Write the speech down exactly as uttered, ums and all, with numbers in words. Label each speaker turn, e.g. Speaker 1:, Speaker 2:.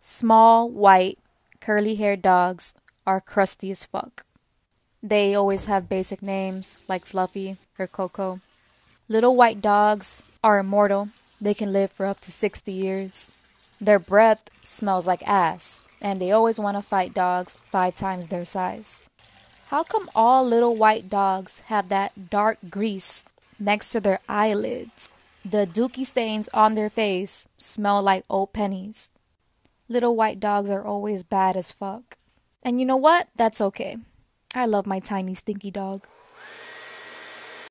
Speaker 1: Small, white, curly-haired dogs are crusty as fuck. They always have basic names like Fluffy or Coco. Little white dogs are immortal. They can live for up to sixty years. Their breath smells like ass, and they always want to fight dogs five times their size. How come all little white dogs have that dark grease next to their eyelids? The dookie stains on their face smell like old pennies. Little white dogs are always bad as fuck. And you know what? That's okay. I love my tiny stinky dog.